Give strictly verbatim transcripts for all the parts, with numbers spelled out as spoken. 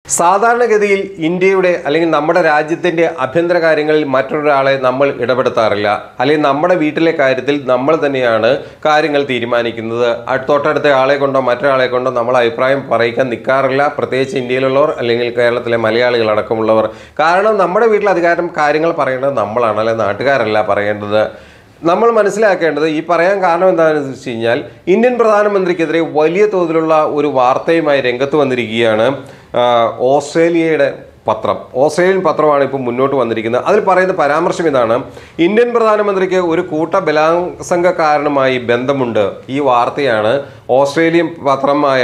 സാധാരണഗതിയിൽ ഇന്ത്യയുടെ അല്ലെങ്കിൽ നമ്മുടെ രാജ്യത്തിൻ്റെ ആഭ്യന്തര കാര്യങ്ങളിൽ മറ്റൊരാളെ നമ്മൾ ഇടപെടുത്താറില്ല. അല്ലെങ്കിൽ നമ്മുടെ വീട്ടിലെ കാര്യത്തിൽ നമ്മൾ തന്നെയാണ് കാര്യങ്ങൾ തീരുമാനിക്കുന്നത്. തൊട്ടടുത്ത ആളെ കൊണ്ടോ മറ്റൊരാളെ കൊണ്ടോ നമ്മൾ അഭിപ്രായം പറയിക്കാൻ നിൽക്കാറില്ല, പ്രത്യേകിച്ച് ഇന്ത്യയിലുള്ളവർ അല്ലെങ്കിൽ കേരളത്തിലെ മലയാളികൾ അടക്കമുള്ളവർ. കാരണം നമ്മുടെ വീട്ടിൽ അധികാരം കാര്യങ്ങൾ പറയേണ്ടത് നമ്മളാണ്, അല്ലെങ്കിൽ നാട്ടുകാരല്ല പറയേണ്ടത്. നമ്മൾ മനസ്സിലാക്കേണ്ടത് ഈ പറയാൻ കാരണം എന്താണെന്ന് വെച്ച് കഴിഞ്ഞാൽ ഇന്ത്യൻ പ്രധാനമന്ത്രിക്കെതിരെ വലിയ തോതിലുള്ള ഒരു വാർത്തയുമായി രംഗത്ത് വന്നിരിക്കുകയാണ് ഓസ്ട്രേലിയയുടെ പത്രം. ഓസ്ട്രേലിയൻ പത്രമാണ് ഇപ്പോൾ മുന്നോട്ട് വന്നിരിക്കുന്നത്. അതിൽ പറയുന്ന പരാമർശം ഇതാണ്: ഇന്ത്യൻ പ്രധാനമന്ത്രിക്ക് ഒരു കൂട്ട ബലാത്സംഗക്കാരനുമായി ബന്ധമുണ്ട്. ഈ വാർത്തയാണ് ഓസ്ട്രേലിയൻ പത്രമായ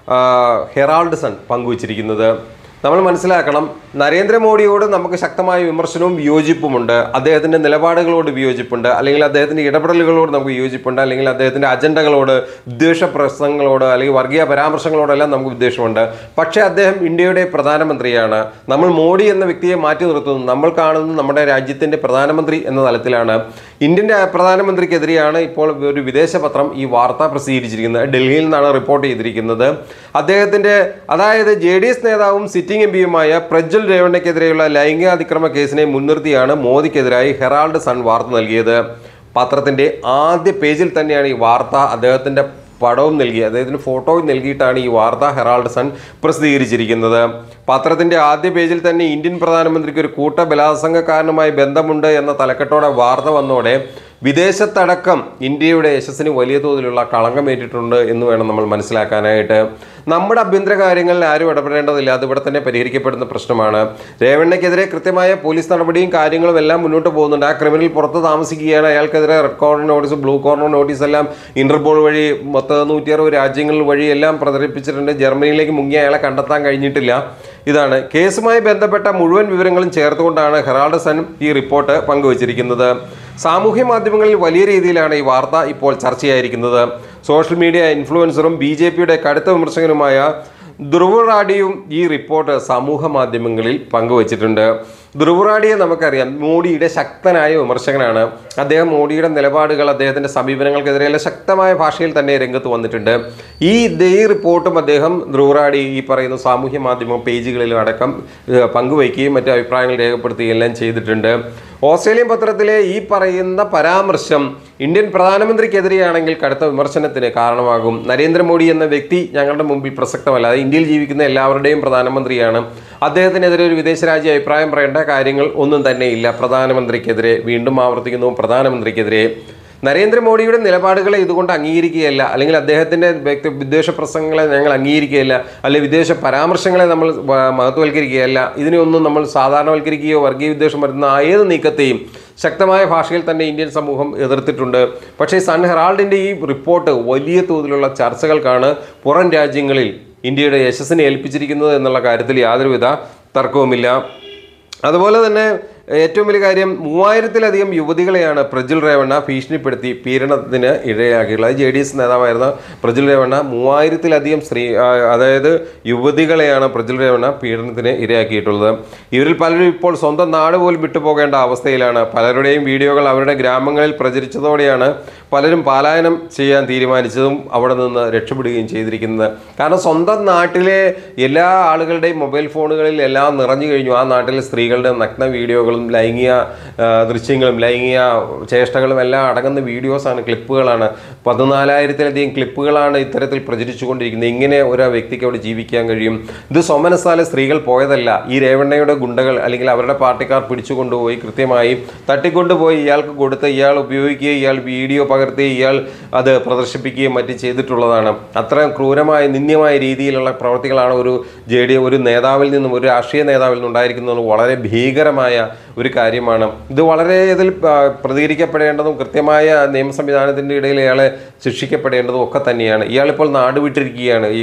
ഹെറാൾഡ് സൺ പങ്കുവച്ചിരിക്കുന്നത്. നമ്മൾ മനസ്സിലാക്കണം, നരേന്ദ്രമോദിയോട് നമുക്ക് ശക്തമായ വിമർശനവും വിയോജിപ്പുമുണ്ട്, അദ്ദേഹത്തിൻ്റെ നിലപാടുകളോട് വിയോജിപ്പുണ്ട്, അല്ലെങ്കിൽ അദ്ദേഹത്തിൻ്റെ ഇടപെടലുകളോട് നമുക്ക് വിയോജിപ്പുണ്ട്, അല്ലെങ്കിൽ അദ്ദേഹത്തിൻ്റെ അജണ്ടകളോട്, വിദ്വേഷ പ്രശ്നങ്ങളോട് അല്ലെങ്കിൽ വർഗീയ പരാമർശങ്ങളോടെല്ലാം നമുക്ക് വിദ്വേഷമുണ്ട്. പക്ഷേ അദ്ദേഹം ഇന്ത്യയുടെ പ്രധാനമന്ത്രിയാണ്. നമ്മൾ മോഡി എന്ന വ്യക്തിയെ മാറ്റി നിർത്തുന്നു. നമ്മൾ കാണുന്നത് നമ്മുടെ രാജ്യത്തിൻ്റെ പ്രധാനമന്ത്രി എന്ന തലത്തിലാണ്. ഇന്ത്യൻ പ്രധാനമന്ത്രിക്കെതിരെയാണ് ഇപ്പോൾ ഒരു വിദേശ പത്രം ഈ വാർത്ത പ്രസിദ്ധീകരിച്ചിരിക്കുന്നത്. ഡൽഹിയിൽ നിന്നാണ് റിപ്പോർട്ട് ചെയ്തിരിക്കുന്നത്. അദ്ദേഹത്തിൻ്റെ അതായത് ജെ ഡി എസ് നേതാവും സിറ്റിംഗ് എം പിയുമായ പ്രജ്വൽ രേവണ്ണയ്ക്കെതിരെയുള്ള ലൈംഗികാതിക്രമ കേസിനെ മുൻനിർത്തിയാണ് മോദിക്കെതിരായി ഹെറാൾഡ് സൺ വാർത്ത നൽകിയത്. പത്രത്തിൻ്റെ ആദ്യ പേജിൽ തന്നെയാണ് ഈ വാർത്ത. അദ്ദേഹത്തിൻ്റെ പടവും നൽകി, അദ്ദേഹത്തിന് ഫോട്ടോയും നൽകിയിട്ടാണ് ഈ വാർത്ത ഹെറാൾഡ് സൺ പ്രസിദ്ധീകരിച്ചിരിക്കുന്നത്. പത്രത്തിൻ്റെ ആദ്യ പേജിൽ തന്നെ ഇന്ത്യൻ പ്രധാനമന്ത്രിക്ക് ഒരു കൂട്ട ബലാത്സംഗക്കാരനുമായി ബന്ധമുണ്ട് എന്ന തലക്കെട്ടോടെ വാർത്ത വന്നോടെ വിദേശത്തടക്കം ഇന്ത്യയുടെ യശസ്സിന് വലിയ തോതിലുള്ള കളങ്കമേറ്റിട്ടുണ്ട് എന്ന് വേണം നമ്മൾ മനസ്സിലാക്കാനായിട്ട്. നമ്മുടെ ആഭ്യന്തര കാര്യങ്ങളിൽ ആരും ഇടപെടേണ്ടതില്ല, അത് ഇവിടെ തന്നെ പരിഹരിക്കപ്പെടുന്ന പ്രശ്നമാണ്. രേവണ്ണയ്ക്കെതിരെ കൃത്യമായ പോലീസ് നടപടിയും കാര്യങ്ങളും എല്ലാം മുന്നോട്ട് പോകുന്നുണ്ട്. ആ ക്രിമിനൽ പുറത്ത് താമസിക്കുകയാണ്. അയാൾക്കെതിരെ red corner notice, blue corner notice എല്ലാം ഇന്റർപോൾ വഴി മൊത്തം നൂറ്റി അറുപത് രാജ്യങ്ങൾ വഴി എല്ലാം പ്രചരിപ്പിച്ചിട്ടുണ്ട്. ജർമ്മനിയിലേക്ക് മുങ്ങി അയാളെ കണ്ടെത്താൻ കഴിഞ്ഞിട്ടില്ല. ഇതാണ് കേസുമായി ബന്ധപ്പെട്ട മുഴുവൻ വിവരങ്ങളും ചേർത്തുകൊണ്ടാണ് ഹെറാൾഡ് സൺ ഈ റിപ്പോർട്ട് പങ്കുവച്ചിരിക്കുന്നത്. സാമൂഹ്യ മാധ്യമങ്ങളിൽ വലിയ രീതിയിലാണ് ഈ വാർത്ത ഇപ്പോൾ ചർച്ചയായിരിക്കുന്നത്. സോഷ്യൽ മീഡിയ ഇൻഫ്ലുവൻസറും ബി ജെ പിയുടെ കടുത്ത വിമർശകനുമായ ധ്രുവ് റാഡിയും ഈ റിപ്പോർട്ട് സമൂഹ മാധ്യമങ്ങളിൽ പങ്കുവച്ചിട്ടുണ്ട്. ധ്രുവ് റാഡിയെ നമുക്കറിയാം, മോഡിയുടെ ശക്തനായ വിമർശകനാണ്. അദ്ദേഹം മോഡിയുടെ നിലപാടുകൾ, അദ്ദേഹത്തിൻ്റെ സമീപനങ്ങൾക്കെതിരെയുള്ള ശക്തമായ ഭാഷയിൽ തന്നെ രംഗത്ത് വന്നിട്ടുണ്ട്. ഈ ഈ റിപ്പോർട്ടും അദ്ദേഹം ധ്രുവ് റാഡി ഈ പറയുന്ന സാമൂഹ്യ മാധ്യമ പേജുകളിലും അടക്കം പങ്കുവയ്ക്കുകയും മറ്റു അഭിപ്രായങ്ങൾ രേഖപ്പെടുത്തുകയും എല്ലാം ചെയ്തിട്ടുണ്ട്. ഓസ്ട്രേലിയൻ പത്രത്തിലെ ഈ പറയുന്ന പരാമർശം ഇന്ത്യൻ പ്രധാനമന്ത്രിക്കെതിരെയാണെങ്കിൽ കടുത്ത വിമർശനത്തിന് കാരണമാകും. നരേന്ദ്രമോദി എന്ന വ്യക്തി ഞങ്ങളുടെ മുമ്പിൽ പ്രസക്തമല്ല, അത് ഇന്ത്യയിൽ ജീവിക്കുന്ന എല്ലാവരുടെയും പ്രധാനമന്ത്രിയാണ്. അദ്ദേഹത്തിനെതിരെ ഒരു വിദേശ രാജ്യ അഭിപ്രായം പറയേണ്ട കാര്യങ്ങൾ ഒന്നും തന്നെ ഇല്ല. പ്രധാനമന്ത്രിക്കെതിരെ, വീണ്ടും ആവർത്തിക്കുന്നു, പ്രധാനമന്ത്രിക്കെതിരെ നരേന്ദ്രമോദിയുടെ നിലപാടുകളെ ഇതുകൊണ്ട് അംഗീകരിക്കുകയല്ല, അല്ലെങ്കിൽ അദ്ദേഹത്തിൻ്റെ വ്യക്തി വിദ്വേഷ പ്രസംഗങ്ങളെ ഞങ്ങൾ അംഗീകരിക്കുകയല്ല, അല്ലെങ്കിൽ വിദേശ പരാമർശങ്ങളെ നമ്മൾ മഹത്വവൽക്കരിക്കുകയല്ല. ഇതിനെയൊന്നും നമ്മൾ സാധാരണവൽക്കരിക്കുകയോ വർഗീയ വിദ്വേഷം വരുന്ന ഏത് നീക്കത്തെയും ശക്തമായ ഭാഷയിൽ തന്നെ ഇന്ത്യൻ സമൂഹം എതിർത്തിട്ടുണ്ട്. പക്ഷേ സൺ ഹെറാൾഡിൻ്റെ ഈ റിപ്പോർട്ട് വലിയ തോതിലുള്ള ചർച്ചകൾക്കാണ് പുറം രാജ്യങ്ങളിൽ ഇന്ത്യയുടെ യശസ്സിനെ ഏൽപ്പിച്ചിരിക്കുന്നത് എന്നുള്ള കാര്യത്തിൽ യാതൊരുവിധ തർക്കവുമില്ല. അതുപോലെ തന്നെ ഏറ്റവും വലിയ കാര്യം, മൂവായിരത്തിലധികം യുവതികളെയാണ് പ്രജ്വൽ രേവണ്ണ ഭീഷണിപ്പെടുത്തി പീഡനത്തിന് ഇടയാക്കിയിട്ടുള്ളത്. ജെ ഡി എസ് നേതാവായിരുന്ന പ്രജ്വൽ രേവണ്ണ മൂവായിരത്തിലധികം സ്ത്രീ അതായത് യുവതികളെയാണ് പ്രജ്വൽ രേവണ്ണ പീഡനത്തിന് ഇരയാക്കിയിട്ടുള്ളത്. ഇവരിൽ പലരും ഇപ്പോൾ സ്വന്തം നാട് പോലും വിട്ടുപോകേണ്ട അവസ്ഥയിലാണ്. പലരുടെയും വീഡിയോകൾ അവരുടെ ഗ്രാമങ്ങളിൽ പ്രചരിച്ചതോടെയാണ് പലരും പലായനം ചെയ്യാൻ തീരുമാനിച്ചതും അവിടെ നിന്ന് രക്ഷപ്പെടുകയും ചെയ്തിരിക്കുന്നത്. കാരണം സ്വന്തം നാട്ടിലെ എല്ലാ ആളുകളുടെയും മൊബൈൽ ഫോണുകളിൽ എല്ലാം നിറഞ്ഞു കഴിഞ്ഞു ആ നാട്ടിലെ സ്ത്രീകളുടെ നഗ്ന വീഡിയോകളും ലൈംഗിക ദൃശ്യങ്ങളും ലൈംഗിക ചേഷ്ടകളും എല്ലാം അടങ്ങുന്ന വീഡിയോസാണ്, ക്ലിപ്പുകളാണ്. പതിനാലായിരത്തിലധികം ക്ലിപ്പുകളാണ് ഇത്തരത്തിൽ പ്രചരിച്ചു കൊണ്ടിരിക്കുന്നത്. ഇങ്ങനെ ഒരു വ്യക്തിക്ക് അവിടെ ജീവിക്കാൻ കഴിയും? ഇത് സ്വമനസാലെ സ്ത്രീകൾ പോയതല്ല. ഈ രേവണ്ണയുടെ ഗുണ്ടകൾ അല്ലെങ്കിൽ അവരുടെ പാർട്ടിക്കാർ പിടിച്ചു കൊണ്ടുപോയി കൃത്യമായി തട്ടിക്കൊണ്ടുപോയി ഇയാൾക്ക് കൊടുത്ത് ഇയാൾ ഉപയോഗിക്കുകയും ഇയാൾ വീഡിയോ പകർത്തി ഇയാൾ അത് പ്രദർശിപ്പിക്കുകയും മറ്റും ചെയ്തിട്ടുള്ളതാണ്. അത്രയും ക്രൂരമായ നിന്ദ്യമായ രീതിയിലുള്ള പ്രവൃത്തികളാണ് ഒരു ജെ ഡി ഒരു നേതാവിൽ നിന്നും, ഒരു രാഷ്ട്രീയ നേതാവിൽ നിന്നുണ്ടായിരിക്കുന്നത്. വളരെ ഭീകരമായ ഒരു കാര്യമാണ് ഇത്. വളരെ ഇതിൽ പ്രതികരിക്കപ്പെടേണ്ടതും കൃത്യമായ നിയമ സംവിധാനത്തിൻ്റെ ഇടയിൽ ഇയാളെ ശിക്ഷിക്കപ്പെടേണ്ടതും ഒക്കെ തന്നെയാണ്. ഇയാളിപ്പോൾ നാടുവിട്ടിരിക്കുകയാണ്. ഈ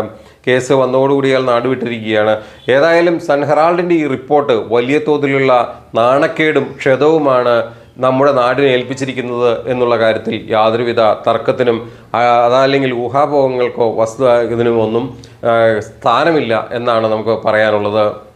കേസ് വന്നതോടുകൂടി ഇയാൾ നാടുവിട്ടിരിക്കുകയാണ്. ഏതായാലും സൺ ഹെറാൾഡിൻ്റെ ഈ റിപ്പോർട്ട് വലിയ തോതിലുള്ള നാണക്കേടും ക്ഷതവുമാണ് നമ്മുടെ നാടിനെ ഏൽപ്പിച്ചിരിക്കുന്നത് എന്നുള്ള കാര്യത്തിൽ യാതൊരുവിധ തർക്കത്തിനും അതല്ലെങ്കിൽ ഊഹാപോഹങ്ങൾക്കോ വസ്തു ഇതിനും ഒന്നും സ്ഥാനമില്ല എന്നാണ് നമുക്ക് പറയാനുള്ളത്.